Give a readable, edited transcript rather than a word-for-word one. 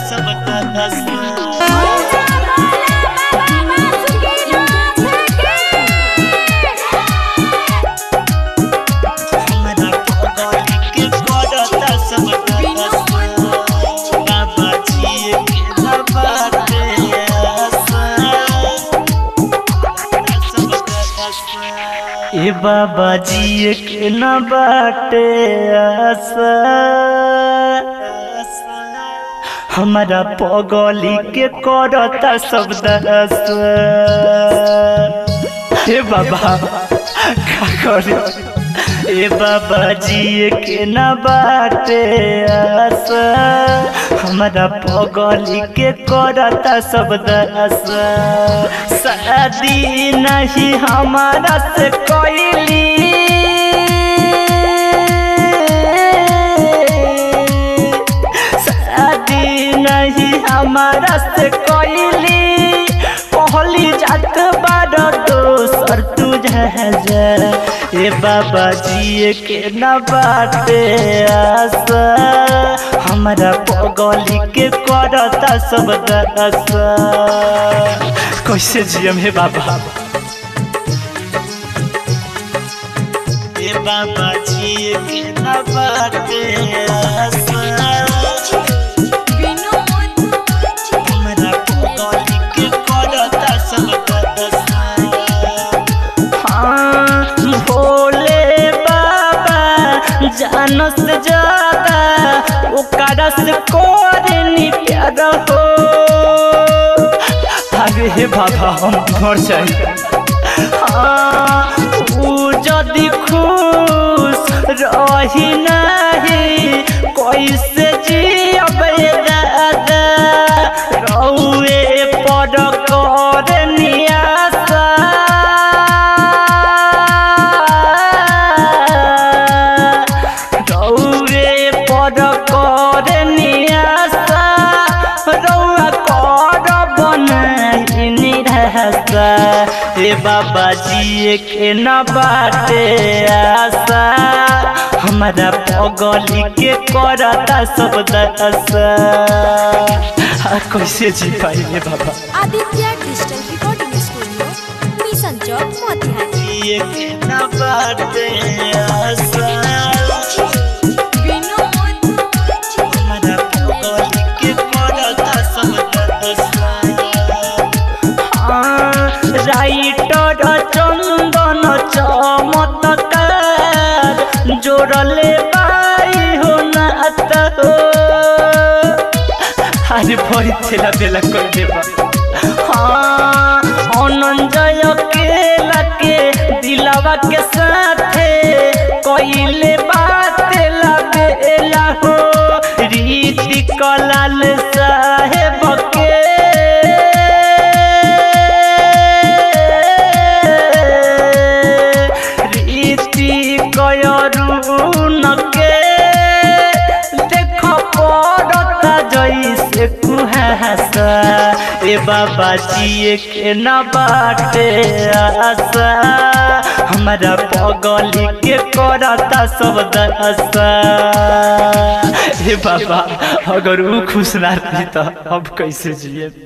ए बाबा जी के न बाटे आशा हमारा पगली के करता सब दशा। ए बाबा का करे ए बाबा जी के न बाटे आशा हमारा पगली के करता सब दशा। शादी नहीं हमारा से कोइली शादी नहीं हमारा से कोइली पहली जात बार दोसर तुझे ए बाबा जी के न बाटे आशा हमारा पगली के करता सब दशा। कैसे जियम हे बाबा ए बाबा जी के न बाटे आशा हमारा पगली के करता सब दशा। हाँ भोले बाबा जानो से ज्यादा ओकरा से कोरनी प्यार हो। अरे हे बाबा हम घर जाए हाँ ऊ जदि खुश रही नहीं कैसे जियब दादा रउए पर करनी आशा रउए पर करनी आशा रउआ कर बनाई रहसा। ए बाबा जी के न बाटे आशा हमारा पगली के करता सब दशा। कैसे जी पाइले Baba Aditya digital recording studio mission Chowk Motihari के न बाटे आशा हमारा पगली के करता सब दशा। राइटर चंदन चमत्कार जोड़ले बाई हो नात हो। अरे भरी थेला बेला कर देबा हाँ अनंजय केला के दिलावा के साथे कइले बात ला बेला हो। रीति कलाल साहेब के जैसे कुहासा ए बाबा जी के न बाटे आशा हमारा पगली के करता सब दशा। हे बाबा अगर वो खुश ना रही तो अब कैसे जिए।